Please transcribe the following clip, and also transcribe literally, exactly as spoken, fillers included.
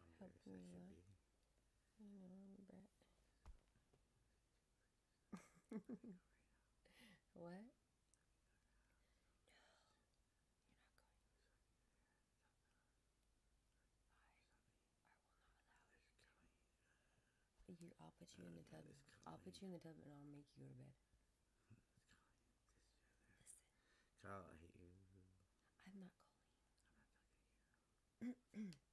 helping you out. I know, but what? No, you're not going. I will not allow you to. You, I'll put you in the tub. I'll put you in the tub and I'll make you go to bed. Listen. Carl, I hate you. I'm not calling. I'm not talking to you.